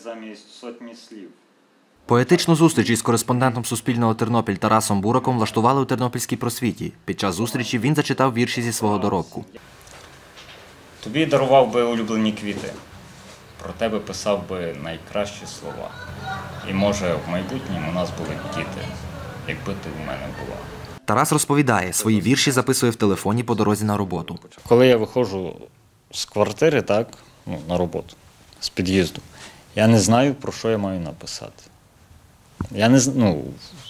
Замість сотні слів. Поетичну зустріч із кореспондентом Суспільного Тернопіль Тарасом Бураком влаштували у Тернопільській просвіті. Під час зустрічі він зачитав вірші зі свого доробку. Тобі дарував би улюблені квіти, про тебе писав би найкращі слова. І, може, в майбутньому у нас були б діти, якби ти в мене була. Тарас розповідає, свої вірші записує в телефоні по дорозі на роботу. Коли я виходжу з квартири, на роботу, з під'їзду, я не знаю, про що я маю написати. Я не знаю,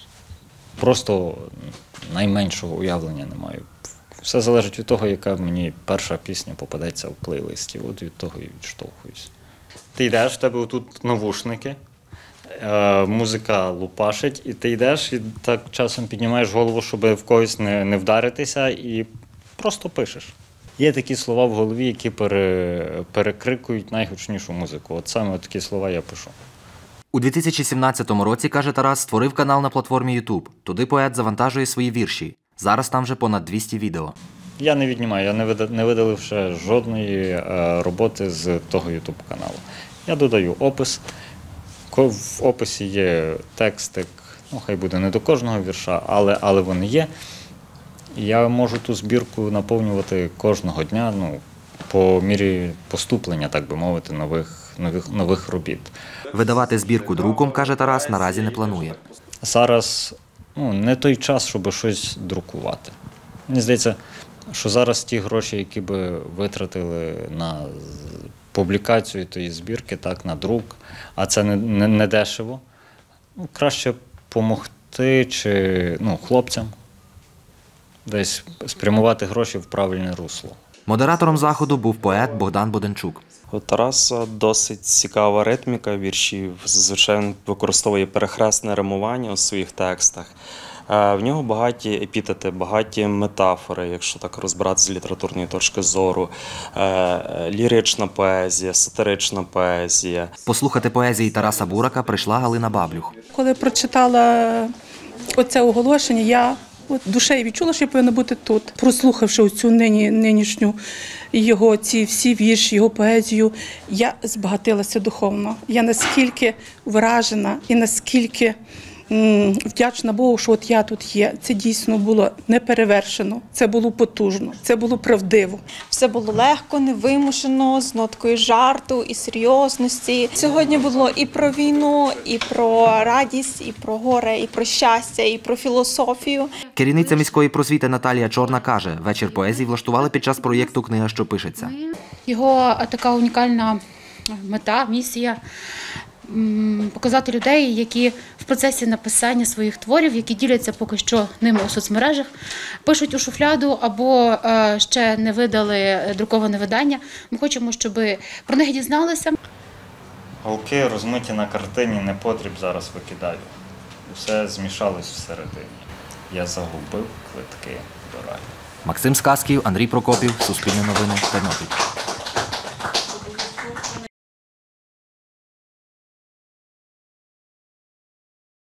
просто найменшого уявлення не маю. Все залежить від того, яка мені перша пісня попадеться в плейлисті. От від того і відштовхуюсь. Ти йдеш, в тебе тут навушники, музика лупашить, і ти йдеш, і так часом піднімаєш голову, щоб в когось не вдаритися, і просто пишеш. Є такі слова в голові, які перекрикують найгучнішу музику. От саме такі слова я пишу. У 2017 році, каже Тарас, створив канал на платформі YouTube. Туди поет завантажує свої вірші. Зараз там вже понад 200 відео. Я не віднімаю, я не видалив ще жодної роботи з того YouTube каналу. Я додаю опис. В описі є текстик, хай буде не до кожного вірша, але вони є. Я можу ту збірку наповнювати кожного дня, по мірі поступлення, так би мовити, нових робіт. Видавати збірку друком, каже Тарас, наразі не планує. Зараз не той час, щоб щось друкувати. Мені здається, що зараз ті гроші, які би витратили на публікацію тієї збірки, на друк, а це не дешево, краще допомогти хлопцям десь спрямувати гроші в правильне русло. Модератором заходу був поет Богдан Боденчук. У Тараса досить цікава ритміка віршів, звичайно, використовує перехресне римування у своїх текстах. В нього багаті епітети, багаті метафори, якщо так розбирати з літературної точки зору, лірична поезія, сатирична поезія. Послухати поезії Тараса Бурака прийшла Галина Баблюх. Коли прочитала оце оголошення, я душею відчула, що я повинна бути тут. Прослухавши цю нинішню його ці всі вірші, його поезію, я збагатилася духовно. Я наскільки вражена і наскільки вдячна Богу, що от я тут є. Це дійсно було неперевершено, це було потужно, це було правдиво. Все було легко, невимушено, з ноткою жарту і серйозності. Сьогодні було і про війну, і про радість, і про горе, і про щастя, і про філософію. Керівниця міської просвіти Наталія Чорна каже, вечір поезії влаштували під час проєкту «Книга, що пишеться». Його така унікальна мета, місія – показати людей, які в процесі написання своїх творів, які діляться поки що ними у соцмережах, пишуть у шуфляду або ще не видали друковане видання. Ми хочемо, щоб про них дізналися. Голки розмиті на картині, непотріб зараз викидаю. Усе змішалось всередині. Я загубив квитки до раю. Максим Сказків, Андрій Прокопів, Суспільне новини, Тернопіль.